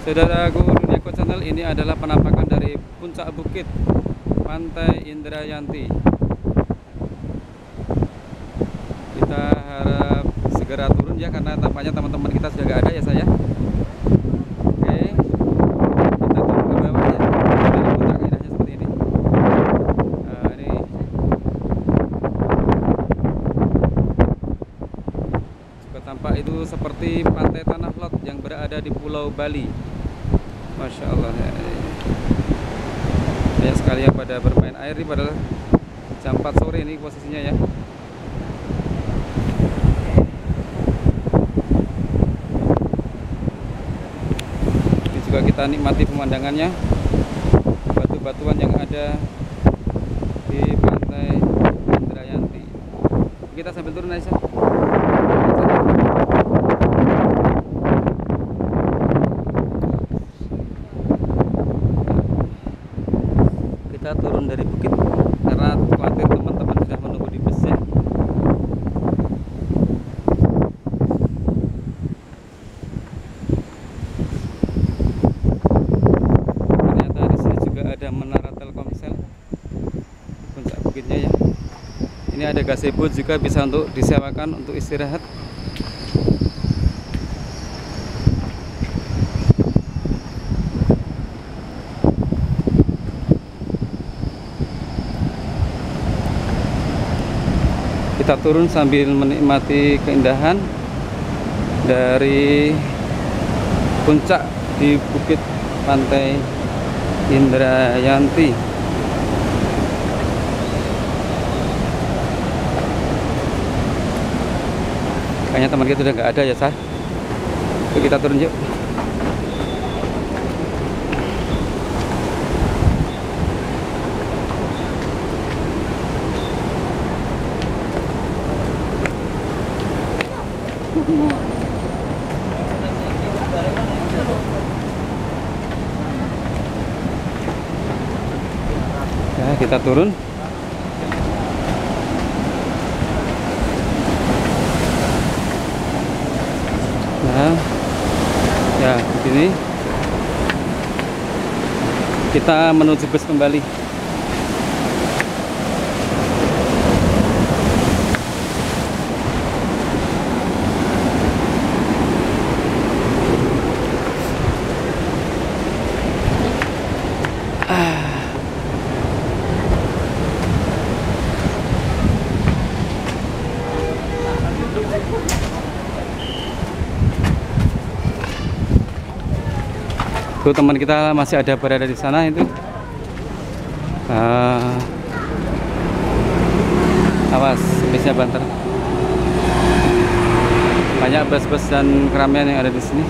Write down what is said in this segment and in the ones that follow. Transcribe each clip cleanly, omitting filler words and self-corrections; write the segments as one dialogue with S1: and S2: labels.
S1: Saudaraku Duniaku Channel, ini adalah penampakan dari puncak bukit Pantai Indrayanti. Kita harap segera turun ya, karena tampaknya teman-teman kita sudah nggak ada ya saya. Oke, kita turun ke bawah ya. Dari puncak indahnya seperti ini. Nah, ini juga tampak itu seperti pantai Tanah Lot yang berada di Pulau Bali. Masya Allah ya. Banyak sekali yang pada bermain air ini, padahal jam 4 sore ini posisinya ya. Ini juga kita nikmati pemandangannya, batu-batuan yang ada di Pantai Indrayanti. Kita sambil turun aja. Kita turun dari bukit karena khawatir teman-teman sudah menunggu di busnya. Ternyata di sini juga ada menara Telkomsel di puncak bukitnya ya. Ini ada gazebo juga, bisa untuk disewakan untuk istirahat. Kita turun sambil menikmati keindahan dari puncak di bukit Pantai Indrayanti. Kayaknya teman kita udah nggak ada ya, Sah. Yuk kita turun yuk. Ya, kita turun. Nah, ya begini. Kita menuju bus kembali. Tuh teman kita masih ada berada di sana itu. Awas, busnya banter. Banyak bus-bus dan keramaian yang ada di sini.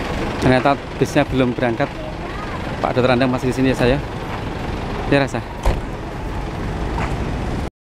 S1: Ternyata busnya belum berangkat. Pak Dokter Andang masih di sini ya saya. Ya rasa.